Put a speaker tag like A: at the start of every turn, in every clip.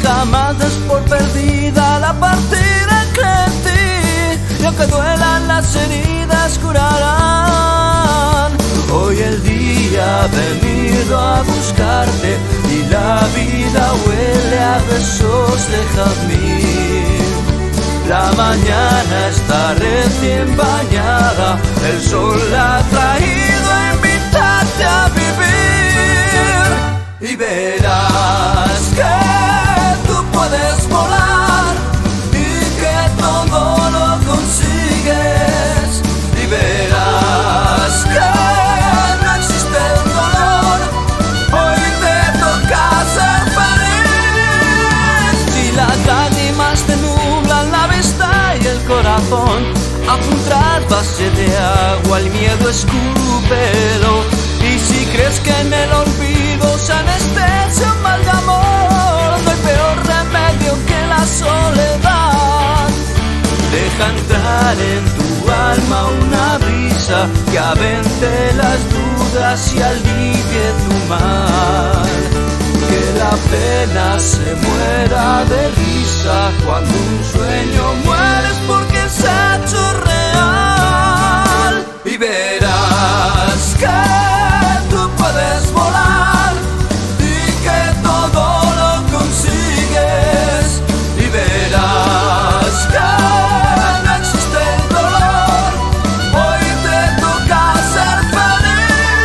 A: jamás des por perdida la partida que en ti, y aunque duelan las heridas curarán. Hoy el día ha venido a buscarte y la vida huele a besos de jazmín. La mañana está recién bañada, el sol la ha traído a invitarte a vivir. Y verás que tú puedes volar y que todo lo consigues. Y verás que no existe el dolor, hoy te toca ser feliz. Si las lágrimas te nublan la vista y el corazón, haz un trasvase de agua, el miedo escúpelo. Y si crees que en el olvido se anestesia un mal de amor, no hay peor remedio que la soledad. Deja entrar en tu alma una brisa que avente las dudas y alivie tu mal. Que la pena se muera de risa cuando un sueño muere es porque se ha hecho real. Y verás que tú puedes volar y que todo lo consigues. Y verás que no existe el dolor, hoy te toca ser feliz.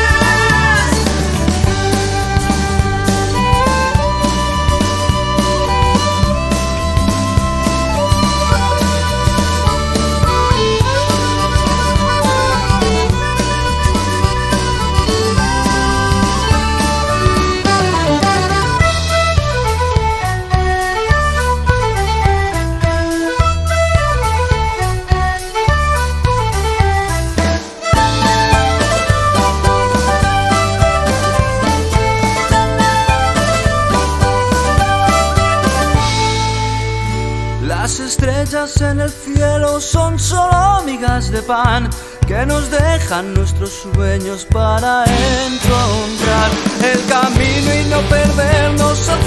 A: Las estrellas en el cielo son solo migas de pan que nos dejan nuestros sueños para encontrar el camino y no perdernos.